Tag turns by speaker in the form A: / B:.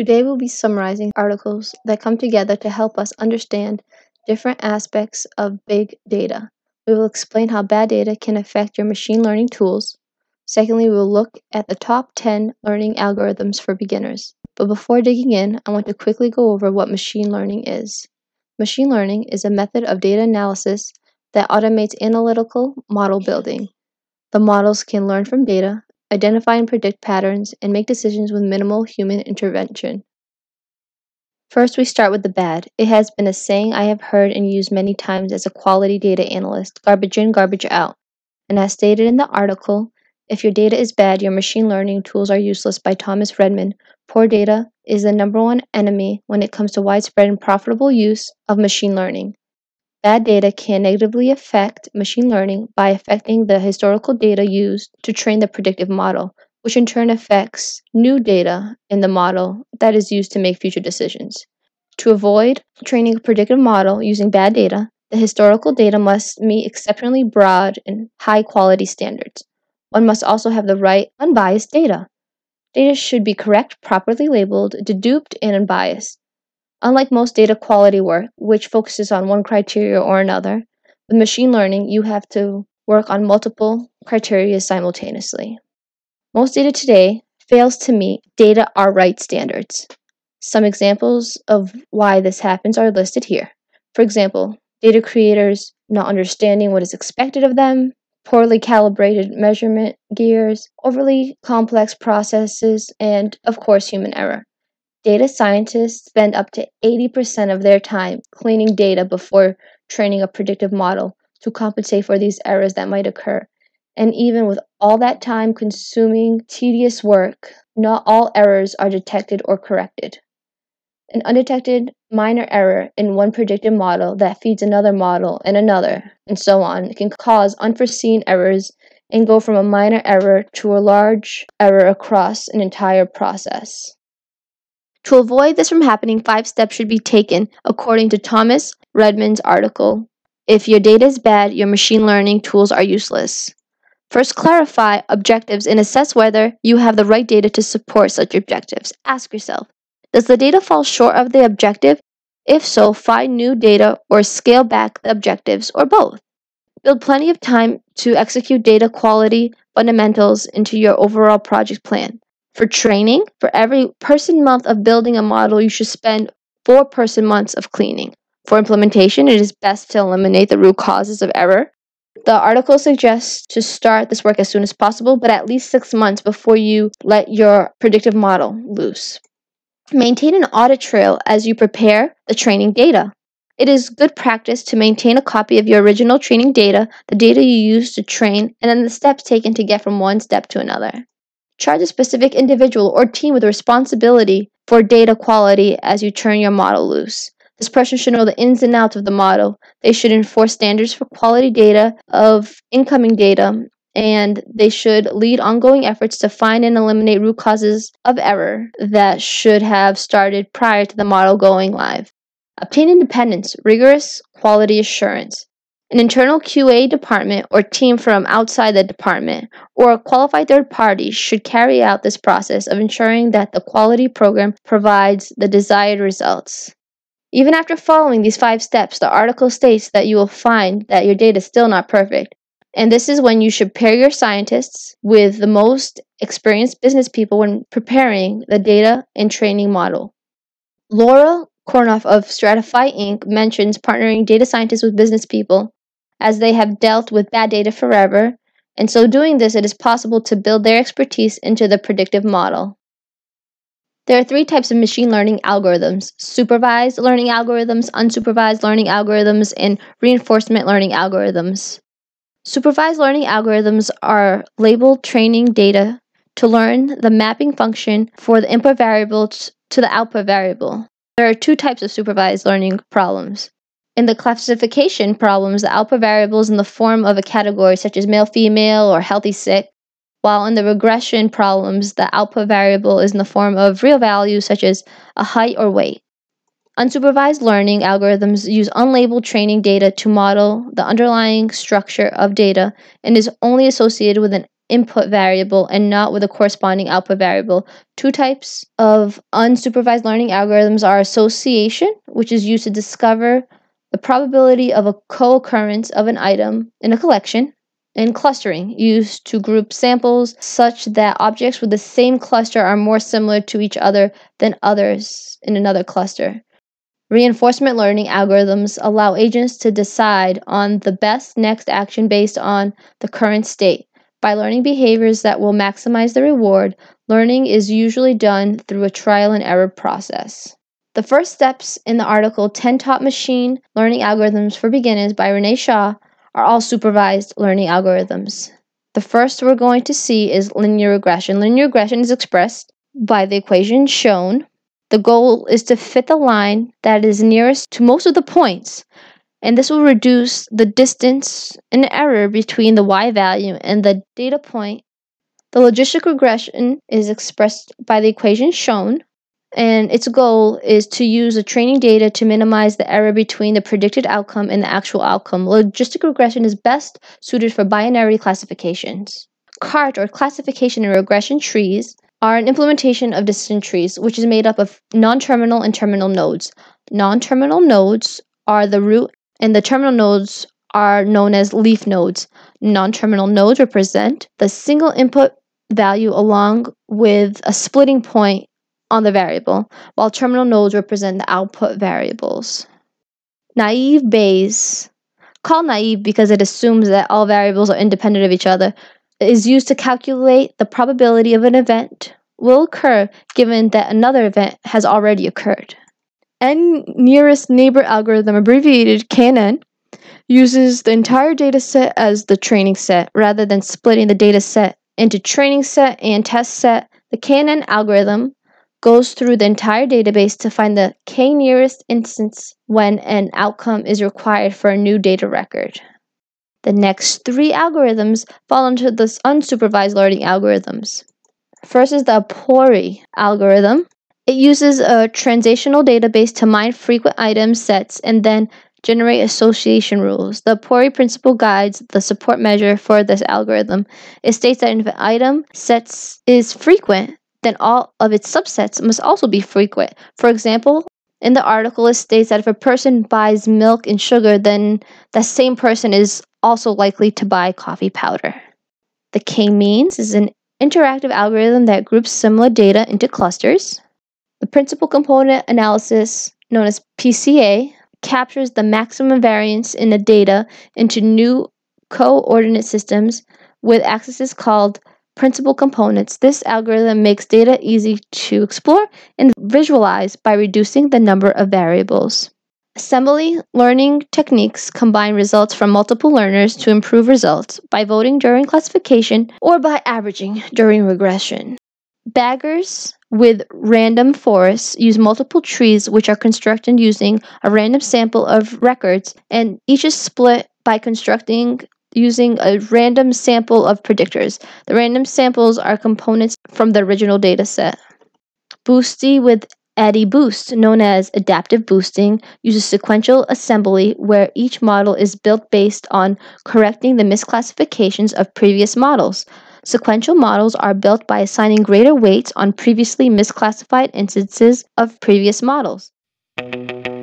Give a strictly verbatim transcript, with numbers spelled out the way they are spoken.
A: Today we'll be summarizing articles that come together to help us understand different aspects of big data. We will explain how bad data can affect your machine learning tools. Secondly, we will look at the top ten learning algorithms for beginners. But before digging in, I want to quickly go over what machine learning is. Machine learning is a method of data analysis that automates analytical model building. The models can learn from data, identify and predict patterns, and make decisions with minimal human intervention. First, we start with the bad. It has been a saying I have heard and used many times as a quality data analyst: garbage in, garbage out. And as stated in the article, if your data is bad, your machine learning tools are useless by Thomas Redman. Poor data is the number one enemy when it comes to widespread and profitable use of machine learning. Bad data can negatively affect machine learning by affecting the historical data used to train the predictive model, which in turn affects new data in the model that is used to make future decisions. To avoid training a predictive model using bad data, the historical data must meet exceptionally broad and high-quality standards. One must also have the right, unbiased data. Data should be correct, properly labeled, deduped, and unbiased. Unlike most data quality work, which focuses on one criteria or another, with machine learning, you have to work on multiple criteria simultaneously. Most data today fails to meet data are right standards. Some examples of why this happens are listed here. For example, data creators not understanding what is expected of them, poorly calibrated measurement gears, overly complex processes, and, of course, human error. Data scientists spend up to eighty percent of their time cleaning data before training a predictive model to compensate for these errors that might occur. And even with all that time-consuming, tedious work, not all errors are detected or corrected. An undetected minor error in one predictive model that feeds another model and another, and so on, can cause unforeseen errors and go from a minor error to a large error across an entire process. To avoid this from happening, five steps should be taken according to Thomas Redman's article. If your data is bad, your machine learning tools are useless. First, clarify objectives and assess whether you have the right data to support such objectives. Ask yourself, does the data fall short of the objective? If so, find new data or scale back the objectives, or both. Build plenty of time to execute data quality fundamentals into your overall project plan. For training, for every person month of building a model, you should spend four person months of cleaning. For implementation, it is best to eliminate the root causes of error. The article suggests to start this work as soon as possible, but at least six months before you let your predictive model loose. Maintain an audit trail as you prepare the training data. It is good practice to maintain a copy of your original training data, the data you used to train, and then the steps taken to get from one step to another. Charge a specific individual or team with responsibility for data quality as you turn your model loose. This person should know the ins and outs of the model. They should enforce standards for quality data of incoming data, and they should lead ongoing efforts to find and eliminate root causes of error that should have started prior to the model going live. Obtain independence, rigorous quality assurance. An internal Q A department or team from outside the department or a qualified third party should carry out this process of ensuring that the quality program provides the desired results. Even after following these five steps, the article states that you will find that your data is still not perfect. And this is when you should pair your scientists with the most experienced business people when preparing the data and training model. Laura Kornoff of Stratify Incorporated mentions partnering data scientists with business people, as they have dealt with bad data forever, and so doing this, it is possible to build their expertise into the predictive model. There are three types of machine learning algorithms: supervised learning algorithms, unsupervised learning algorithms, and reinforcement learning algorithms. Supervised learning algorithms are labeled training data to learn the mapping function for the input variable to the output variable. There are two types of supervised learning problems. In the classification problems, the output variable is in the form of a category such as male, female, or healthy, sick, while in the regression problems, the output variable is in the form of real values such as a height or weight. Unsupervised learning algorithms use unlabeled training data to model the underlying structure of data and is only associated with an input variable and not with a corresponding output variable. Two types of unsupervised learning algorithms are association, which is used to discover the probability of a co-occurrence of an item in a collection, and clustering, used to group samples such that objects with the same cluster are more similar to each other than others in another cluster. Reinforcement learning algorithms allow agents to decide on the best next action based on the current state. By learning behaviors that will maximize the reward, learning is usually done through a trial and error process. The first steps in the article ten Top Machine Learning Algorithms for Beginners by Renee Shaw are all supervised learning algorithms. The first we're going to see is linear regression. Linear regression is expressed by the equation shown. The goal is to fit the line that is nearest to most of the points, and this will reduce the distance and error between the y value and the data point. The logistic regression is expressed by the equation shown, and its goal is to use the training data to minimize the error between the predicted outcome and the actual outcome. Logistic regression is best suited for binary classifications. CART, or classification and regression trees, are an implementation of decision trees, which is made up of non-terminal and terminal nodes. Non-terminal nodes are the root, and the terminal nodes are known as leaf nodes. Non-terminal nodes represent the single input value along with a splitting point on the variable, while terminal nodes represent the output variables. Naive Bayes, called naive because it assumes that all variables are independent of each other, is used to calculate the probability of an event will occur given that another event has already occurred. N nearest neighbor algorithm, abbreviated K N N, uses the entire data set as the training set rather than splitting the data set into training set and test set. The K N N algorithm goes through the entire database to find the k nearest instance when an outcome is required for a new data record. The next three algorithms fall into the unsupervised learning algorithms. First is the Apori algorithm. It uses a translational database to mine frequent item sets and then generate association rules. The Apori principle guides the support measure for this algorithm. It states that if an item sets is frequent, then all of its subsets must also be frequent. For example, in the article, it states that if a person buys milk and sugar, then that same person is also likely to buy coffee powder. The K-means is an interactive algorithm that groups similar data into clusters. The principal component analysis, known as P C A, captures the maximum variance in the data into new coordinate systems with axes called principal components. This algorithm makes data easy to explore and visualize by reducing the number of variables. Assembly learning techniques combine results from multiple learners to improve results by voting during classification or by averaging during regression. Baggers with random forests use multiple trees which are constructed using a random sample of records, and each is split by constructing using a random sample of predictors. The random samples are components from the original data set. Boosty with AddyBoost, known as adaptive boosting, uses sequential assembly where each model is built based on correcting the misclassifications of previous models. Sequential models are built by assigning greater weights on previously misclassified instances of previous models.